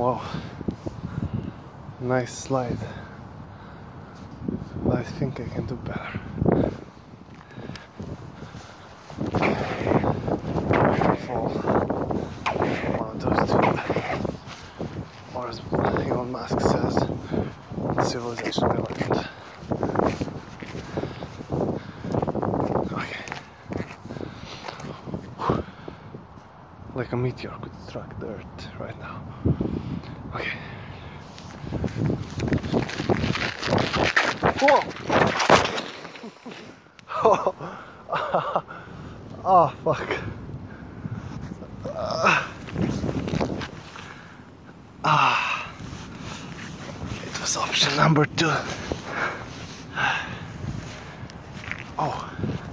Wow, nice slide. But I think I can do better. Fall one of those two, or as Elon Musk says, civilization elegant. Okay. Like a meteor could strike the earth right now. Okay. Whoa! Oh, fuck. It was option number 2. Oh.